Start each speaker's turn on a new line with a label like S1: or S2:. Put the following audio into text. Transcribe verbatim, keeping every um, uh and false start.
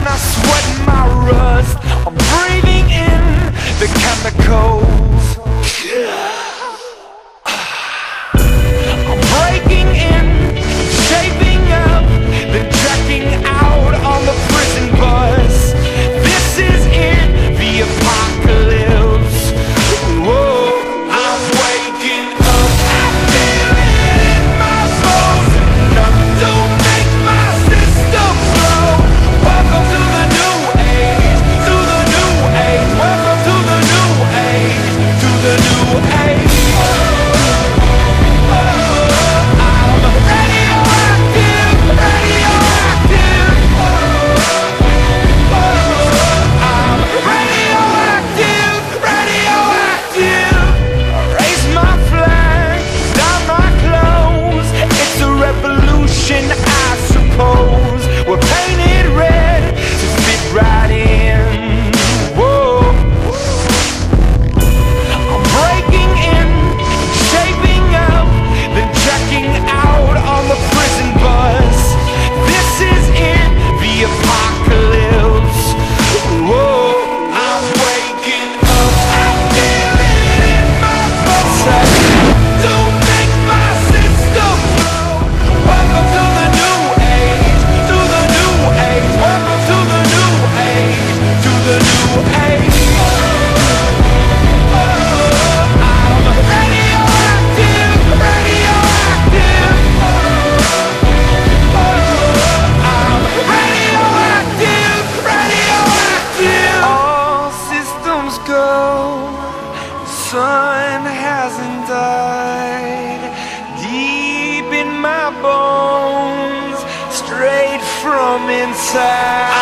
S1: I sweat my rust. I'm breathing in the chemicals. I'm breaking in, shaping up, then checking out on the prison bus. This is it, the apocalypse. Whoa, I'm waking up. I feel it in my bones, enough to make my system blow. Welcome to the new age, to the new age. Welcome to the new age, to the new age. I suppose we're painted red to fit right in. Whoa. I'm breaking in, shaping up, then checking out on the prison bus. This is it, the apocalypse. Whoa. I'm waking up. I feel it in my bones. Don't make my system blow. Welcome to the new age, to the new age. Welcome to the new age, to the new age. I'm radioactive, radioactive. I'm radioactive, radioactive. All systems go. The sun hasn't died. Deep in my bones, straight from inside.